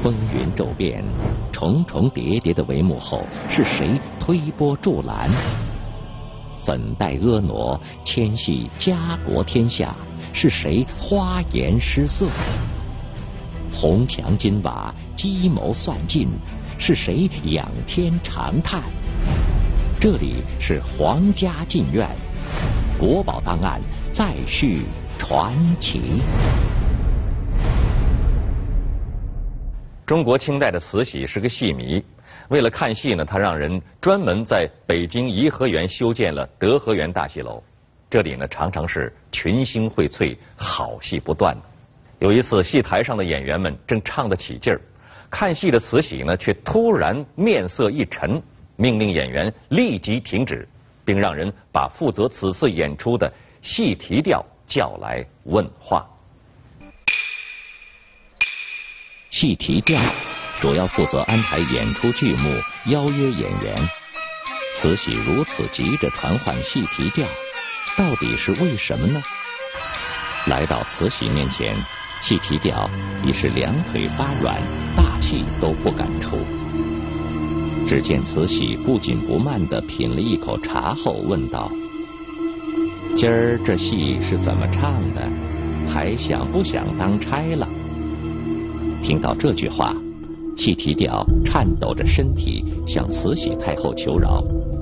风云骤变，重重叠叠的帷幕后，是谁推波助澜？粉黛婀娜，牵系家国天下，是谁花颜失色？红墙金瓦，计谋算尽，是谁仰天长叹？这里是皇家禁苑，国宝档案再续传奇。 中国清代的慈禧是个戏迷，为了看戏呢，他让人专门在北京颐和园修建了德和园大戏楼。这里呢，常常是群星荟萃，好戏不断。有一次，戏台上的演员们正唱得起劲儿，看戏的慈禧呢，却突然面色一沉，命令演员立即停止，并让人把负责此次演出的戏提调叫来问话。 戏提调主要负责安排演出剧目，邀约演员。慈禧如此急着传唤戏提调，到底是为什么呢？来到慈禧面前，戏提调已是两腿发软，大气都不敢出。只见慈禧不紧不慢地品了一口茶后问道：“今儿这戏是怎么唱的？还想不想当差了？”听到这句话，戏提调颤抖着身体向慈禧太后求饶。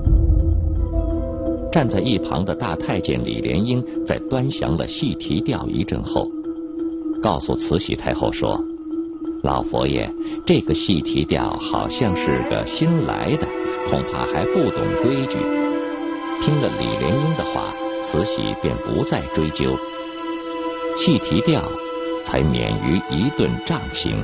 站在一旁的大太监李莲英在端详了戏提调一阵后，告诉慈禧太后说：“老佛爷，这个戏提调好像是个新来的，恐怕还不懂规矩。”听了李莲英的话，慈禧便不再追究，戏提调才免于一顿杖刑。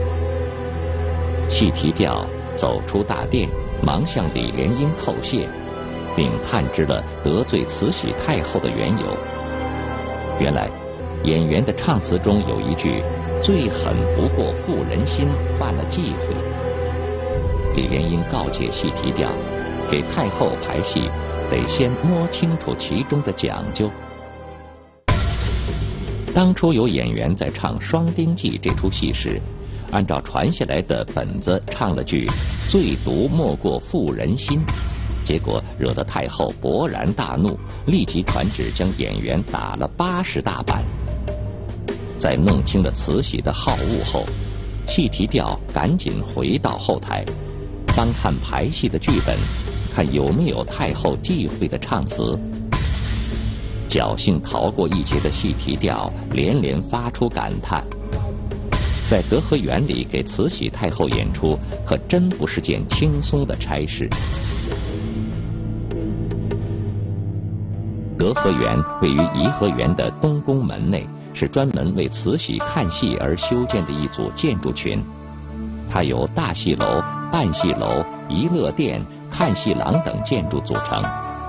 戏提调走出大殿，忙向李莲英透谢，并探知了得罪慈禧太后的缘由。原来，演员的唱词中有一句“最狠不过妇人心”犯了忌讳。李莲英告诫戏提调，给太后排戏得先摸清楚其中的讲究。当初有演员在唱《双丁记》这出戏时，按照传下来的本子唱了句“最毒莫过妇人心”，结果惹得太后勃然大怒，立即传旨将演员打了80大板。在弄清了慈禧的好恶后，戏提调赶紧回到后台，翻看排戏的剧本，看有没有太后忌讳的唱词。侥幸逃过一劫的戏提调连连发出感叹：在德和园里给慈禧太后演出，可真不是件轻松的差事。德和园位于颐和园的东宫门内，是专门为慈禧看戏而修建的一组建筑群。它由大戏楼、半戏楼、仪乐殿、看戏廊等建筑组成。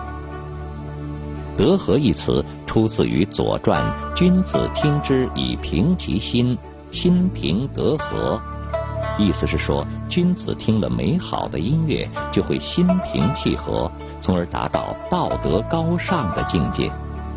德和一词出自于《左传》：“君子听之以平其心，心平德和。”意思是说，君子听了美好的音乐，就会心平气和，从而达到道德高尚的境界。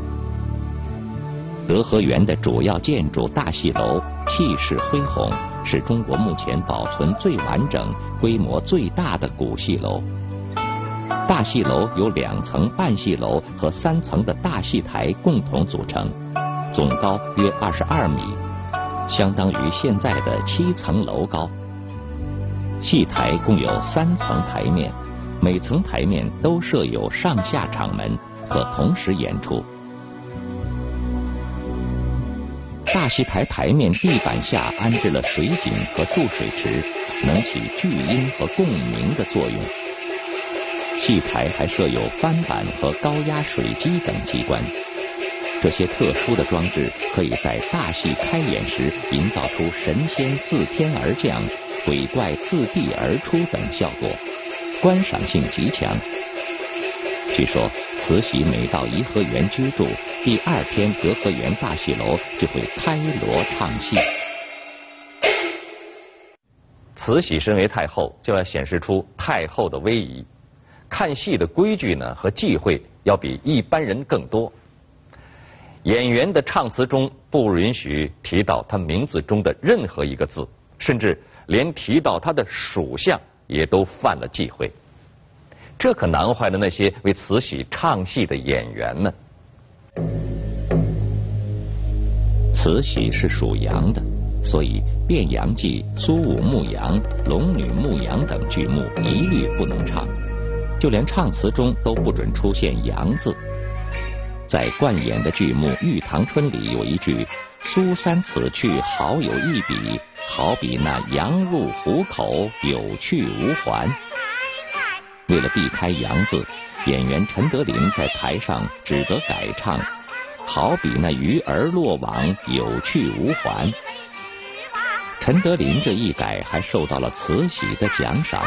德和园的主要建筑大戏楼气势恢宏，是中国目前保存最完整、规模最大的古戏楼。大戏楼由2层半戏楼和3层的大戏台共同组成，总高约22米，相当于现在的7层楼高。戏台共有3层台面，每层台面都设有上下场门，可同时演出。大戏台台面地板下安置了水井和注水池，能起聚音和共鸣的作用。戏台还设有翻板和高压水机等机关，这些特殊的装置可以在大戏开演时营造出神仙自天而降、鬼怪自地而出等效果，观赏性极强。据说慈禧每到颐和园居住，第2天德和园大戏楼就会开锣唱戏。 慈禧身为太后，就要显示出太后的威仪。看戏的规矩呢和忌讳要比一般人更多。演员的唱词中不允许提到他名字中的任何一个字，甚至连提到他的属相也都犯了忌讳。这可难坏了那些为慈禧唱戏的演员们。 慈禧是属羊的，所以《变羊记》《苏武牧羊》《龙女牧羊》等剧目一律不能唱，就连唱词中都不准出现“羊”字。在冠演的剧目《玉堂春》里有一句“苏三此去好有一比，好比那羊入虎口，有去无还”。为了避开“羊”字，演员陈德霖在台上只得改唱“好比那鱼儿落网，有去无还”。陈德霖这一改，还受到了慈禧的奖赏。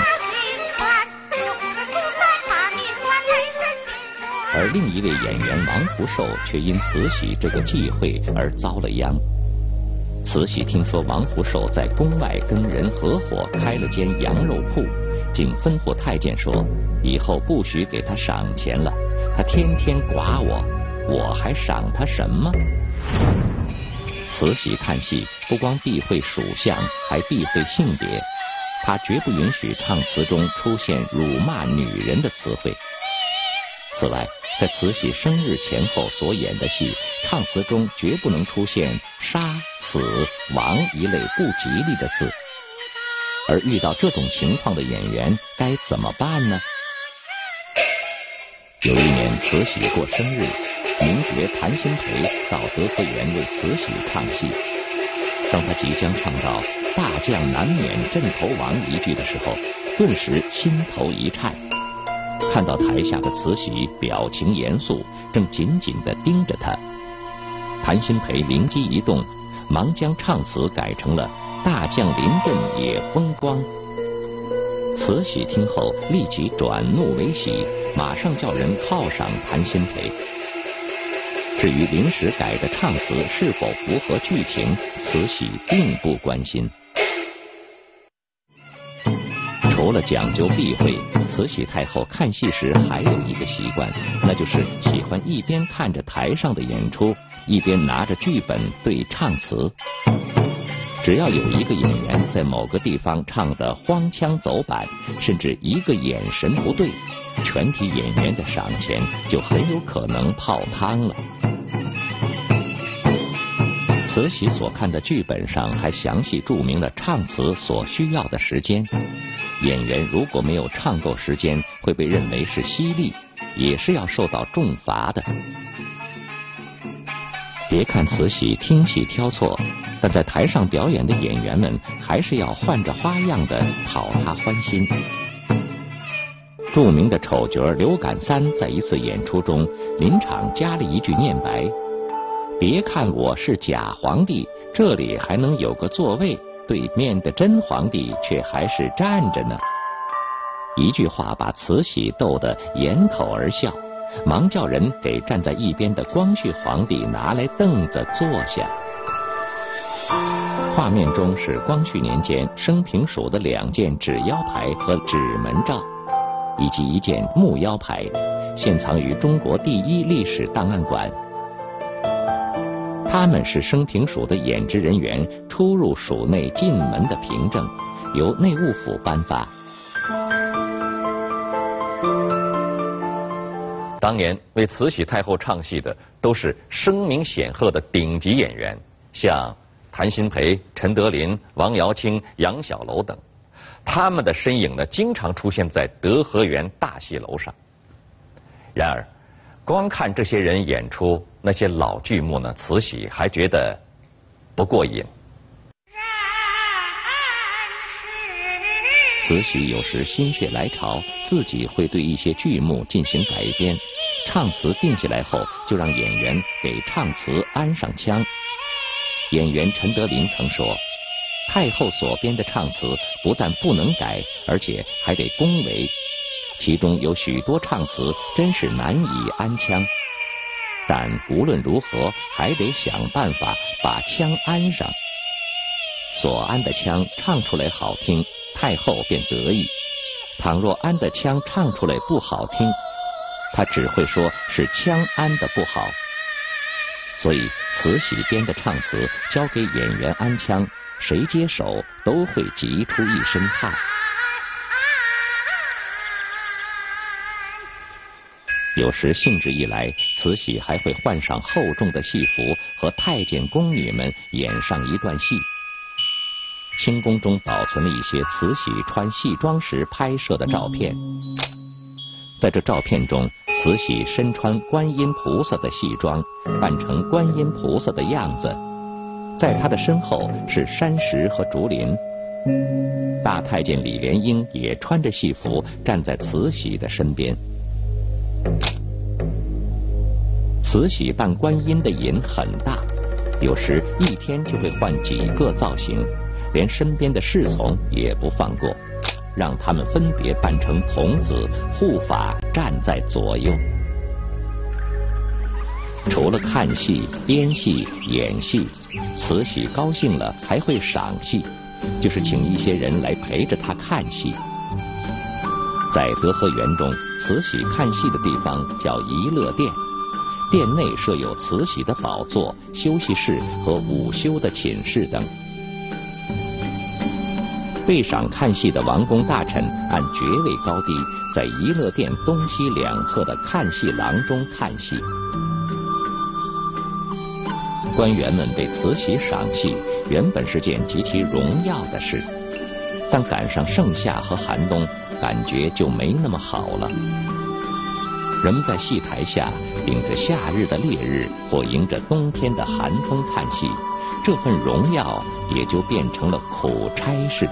而另一位演员王福寿却因慈禧这个忌讳而遭了殃。慈禧听说王福寿在宫外跟人合伙开了间羊肉铺，竟吩咐太监说，以后不许给他赏钱了，他天天剐我还赏他什么？慈禧看戏不光避讳属相，还避讳性别，她绝不允许唱词中出现辱骂女人的词汇。此外，在慈禧生日前后所演的戏，唱词中绝不能出现杀、死、亡一类不吉利的字。而遇到这种情况的演员该怎么办呢？有一年慈禧过生日，名角谭鑫培到德和园为慈禧唱戏。当他即将唱到“大将难免阵头亡”一句的时候，顿时心头一颤。看到台下的慈禧表情严肃，正紧紧地盯着他，谭鑫培灵机一动，忙将唱词改成了“大将临阵也风光”。慈禧听后立即转怒为喜，马上叫人犒赏谭鑫培。至于临时改的唱词是否符合剧情，慈禧并不关心。除了讲究避讳，慈禧太后看戏时还有一个习惯，那就是喜欢一边看着台上的演出，一边拿着剧本对唱词。只要有一个演员在某个地方唱得荒腔走板，甚至一个眼神不对，全体演员的赏钱就很有可能泡汤了。慈禧所看的剧本上还详细注明了唱词所需要的时间，演员如果没有唱够时间，会被认为是犀利，也是要受到重罚的。别看慈禧听戏挑错，但在台上表演的演员们还是要换着花样的讨她欢心。著名的丑角刘感三在一次演出中临场加了一句念白：“别看我是假皇帝，这里还能有个座位，对面的真皇帝却还是站着呢。”一句话把慈禧逗得掩口而笑，忙叫人给站在一边的光绪皇帝拿来凳子坐下。画面中是光绪年间升平署的2件纸腰牌和纸门照，以及一件木腰牌，现藏于中国第一历史档案馆。他们是升平署的演职人员出入署内进门的凭证，由内务府颁发。 当年为慈禧太后唱戏的都是声名显赫的顶级演员，像谭鑫培、陈德霖、王瑶卿、杨小楼等，他们的身影呢，经常出现在德和园大戏楼上。然而，光看这些人演出那些老剧目呢，慈禧还觉得不过瘾。 慈禧有时心血来潮，自己会对一些剧目进行改编，唱词定下来后，就让演员给唱词安上腔。演员陈德霖曾说，太后所编的唱词不但不能改，而且还得恭维，其中有许多唱词真是难以安腔，但无论如何还得想办法把腔安上。所安的腔唱出来好听，太后便得意；倘若安的腔唱出来不好听，她只会说是腔安的不好。所以慈禧编的唱词交给演员安腔， 谁接手都会急出一身汗。有时兴致一来，慈禧还会换上厚重的戏服，和太监宫女们演上一段戏。清宫中保存了一些慈禧穿戏装时拍摄的照片。在这照片中，慈禧身穿观音菩萨的戏装，扮成观音菩萨的样子，在她的身后是山石和竹林。大太监李莲英也穿着戏服站在慈禧的身边。慈禧扮观音的瘾很大，有时一天就会换几个造型，连身边的侍从也不放过，让他们分别扮成童子，护法站在左右。除了看戏、编戏、演戏，慈禧高兴了还会赏戏，就是请一些人来陪着她看戏。在德和园中，慈禧看戏的地方叫怡乐殿，殿内设有慈禧的宝座、休息室和午休的寝室等。备赏看戏的王公大臣按爵位高低，在怡乐殿东西两侧的看戏廊中看戏。官员们对慈禧赏戏原本是件极其荣耀的事，但赶上盛夏和寒冬，感觉就没那么好了。人们在戏台下顶着夏日的烈日，或迎着冬天的寒风看戏，这份荣耀也就变成了苦差事。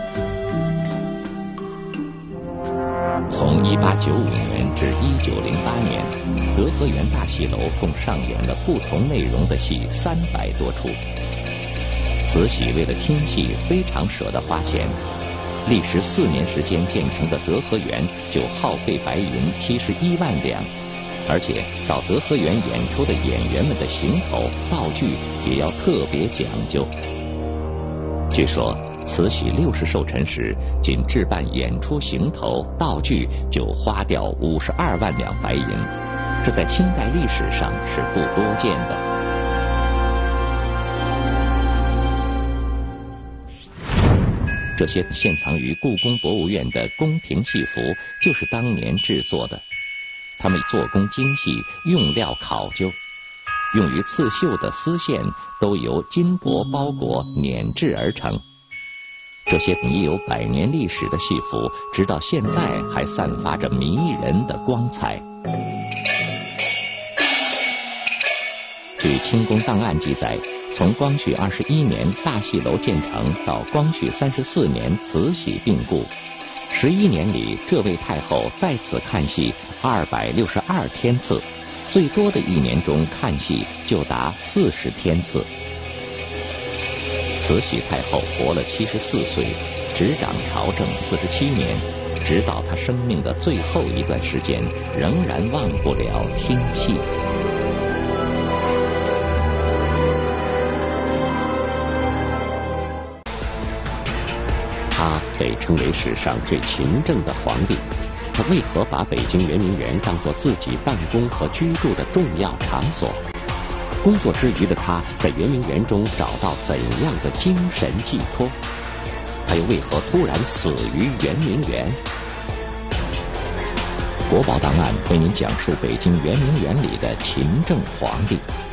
从1895年至1908年，德和园大戏楼共上演了不同内容的戏300多出。慈禧为了听戏非常舍得花钱，历时4年时间建成的德和园就耗费白银71万两，而且到德和园演出的演员们的行头、道具也要特别讲究。据说慈禧60寿辰时，仅置办演出行头、道具就花掉52万两白银，这在清代历史上是不多见的。这些现藏于故宫博物院的宫廷戏服就是当年制作的，它们做工精细，用料考究，用于刺绣的丝线都由金箔包裹碾制而成。这些已有100年历史的戏服，直到现在还散发着迷人的光彩。据清宫档案记载，从光绪21年大戏楼建成到光绪34年慈禧病故，11年里，这位太后在此看戏262天次，最多的一年中看戏就达40天次。慈禧太后活了74岁，执掌朝政47年，直到她生命的最后一段时间，仍然忘不了听戏。他被称为史上最勤政的皇帝，他为何把北京圆明园当作自己办公和居住的重要场所？工作之余的他在圆明园中找到怎样的精神寄托？他又为何突然死于圆明园？国宝档案为您讲述北京圆明园里的勤政皇帝。